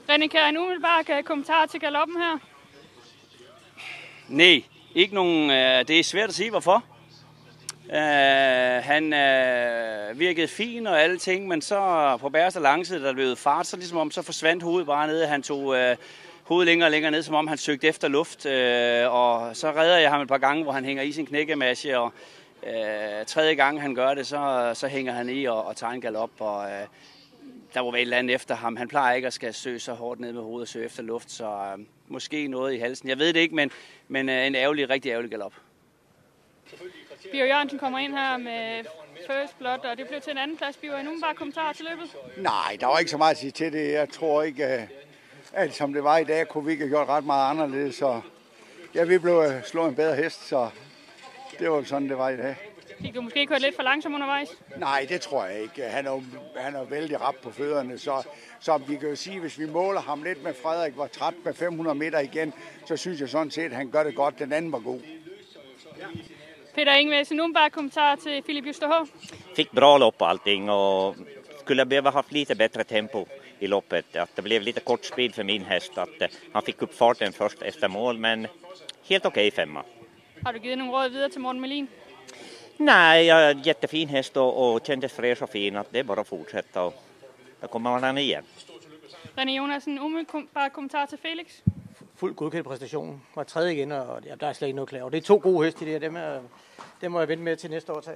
René, kan en umiddelbart kommentar til galoppen her? Nej, ikke nogen. Det er svært at sige, hvorfor. Han virkede fin og alle ting, men så på bagerste langside, der løb fart, så ligesom om, så forsvandt hovedet bare ned. Han tog hovedet længere og længere ned, som om han søgte efter luft. Og så redder jeg ham et par gange, hvor han hænger i sin knækkemasse, og tredje gang han gør det, så hænger han i og tager en galop, og der må være et eller andet efter ham. Han plejer ikke at skal søge så hårdt ned med hovedet og søge efter luft, så måske noget i halsen. Jeg ved det ikke, men en rigtig ærgerlig galop. Birger Jørgensen kommer ind her med first blood, og det blev til en anden plads. Birger, en umiddelbart kommentar til løbet? Nej, der var ikke så meget at sige til det. Jeg tror ikke, at som det var i dag, kunne vi ikke have gjort ret meget anderledes. Så ja, vi blev slået en bedre hest, så det var sådan, det var i dag. Fik du måske kørt lidt for langsomt undervejs? Nej, det tror jeg ikke. Han er vældig rap på fødderne, så vi kan jo sige, hvis vi måler ham lidt med Frederik, var træt med 500 meter igen, så synes jeg sådan set, at han gør det godt. Den anden var god. Peter Ingves, en umiddelbart kommentar till Filip Justerhov. Fick bra lopp och allting och skulle behöva haft lite bättre tempo i loppet. Att det blev lite kort speed för min häst. Att han fick upp farten först efter mål, men helt okej femma. Har du givet nogle råd videre til Morten Melin? Nej, jag är en jättefin häst och kändes fräsch och fin. Att det är bara att fortsätta och då kommer man igen. René Jonassen, umiddelbart kommentar til Felix. Fuldt godkendt præstation. Var tredje igen, og der er slet ikke noget klar. Og det er 2 gode heste i det her. Dem må jeg vente med til næste år.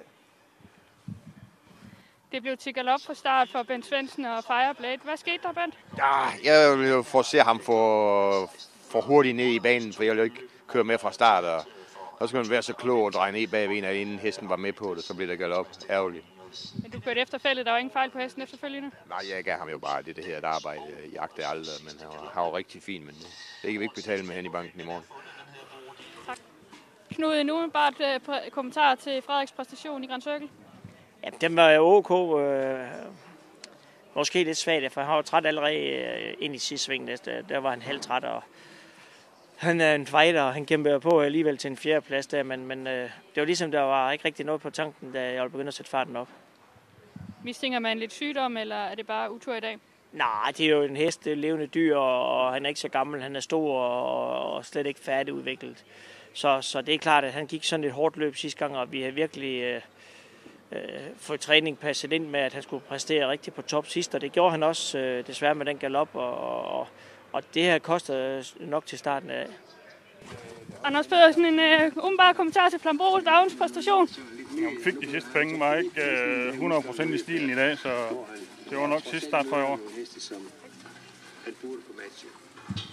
Det blev til galop fra start for Bent Svendsen og Fireblade. Hvad skete der, Bent? Ja, jeg vil jo forse ham for hurtigt ned i banen, for jeg vil jo ikke køre med fra start. Og så skal man være så klog og dreje ned bagved, at inden hesten var med på det, så blev det galop. Ærgerligt. Men du kørte efter fældet, der var ingen fejl på hesten efterfølgende? Nej, jeg gav ham jo bare det her arbejde. Jeg jagtede aldrig, men han var rigtig fin, men det kan vi ikke betale med hen i banken i morgen. Tak. Knud, en umiddelbart kommentar til Frederiks præstation i Grand Circle? Ja, den var ok. Måske lidt svagt, for han var træt allerede ind i sidste sving. Der var han halvtræt, og han er en fighter, og han kæmper på alligevel til en 4. plads der, men det var ligesom, der var ikke rigtig noget på tanken, da jeg begyndte at sætte farten op. Mistænker man lidt sygdom, eller er det bare utur i dag? Nej, det er jo en hest, levende dyr, og han er ikke så gammel. Han er stor og slet ikke færdigudviklet. Så det er klart, at han gik sådan et hårdt løb sidste gang, og vi har virkelig fået træning passet ind med, at han skulle præstere rigtig på top sidst, og det gjorde han også desværre med den galop, og det her koster nok til starten af. Anders Pedersen, en umiddelbart kommentar til Flambros dagens præstation. Han fik de sidste penge, var ikke 100% i stilen i dag, så det var nok sidste start for i år.